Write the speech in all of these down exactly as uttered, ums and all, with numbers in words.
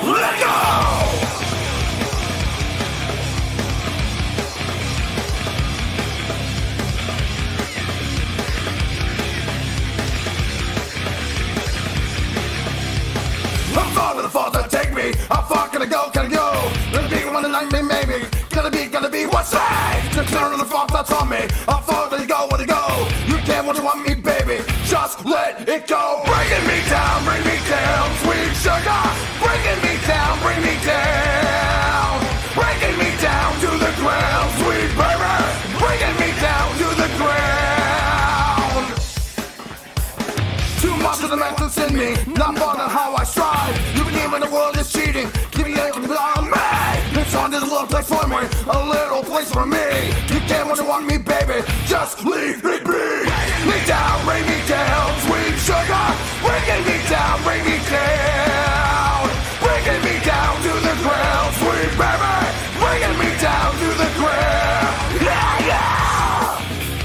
Let go! I'm far to the falls that take me. How far can I go? Can I go? Gonna be one like me, maybe. Gonna be, gonna be what's right? Just turn on the fault that's on me. How far do you go? Where to go? You can't what you want me, baby. Just let it go. Bringing me down, bring me down, sweet sugar. Bringing me down, bring me down. Breaking me down to the ground, sweet baby. Bringing me down to the ground. Too much of the methods in me, not more than how I strive. You believe when the world is cheating, give me a little on me. It's on this little place for me, a little place for me. You can't what you want me, baby, just leave me be. Bring me down, bring me down, sweet sugar. Bringing me down, bring me down. Bringing me down to the ground, sweet baby. Bringing me down to the ground. Yeah, yeah.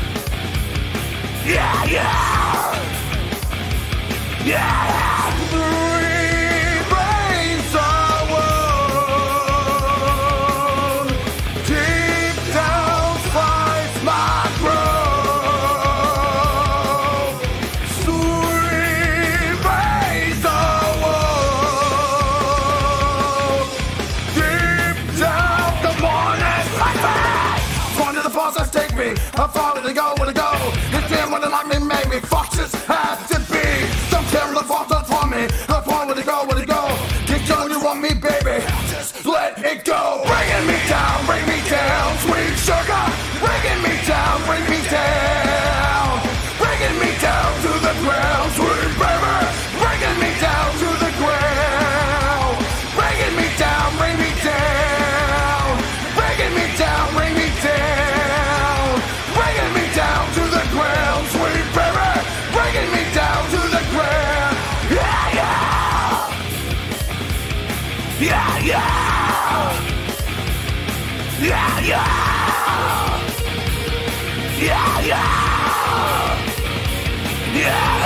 Yeah, yeah. Yeah! Three brains are wound. Deep down fights my growth. Three brains are wound. Deep down the morning's like that. One of the falls that take me. How far did they go? Where to go? You can't want to like me, make me foxes have to be. Tearing the fault up for me. How far would it go? Would it go? Keep going, you want me, baby. Just let it go. Bringing me down, bring me down, sweet sugar. Bringing me down, bring me down. Bringing me down to the ground, sweet baby. Bringing me down to the ground. Bringing me down, bring me down. Bringing me down, bring me down. Bringing me down to the ground, sweet baby. Bringing me down to the ground. Yeah, yeah. Yeah, yeah. Yeah, yeah. Yeah, yeah. Yeah.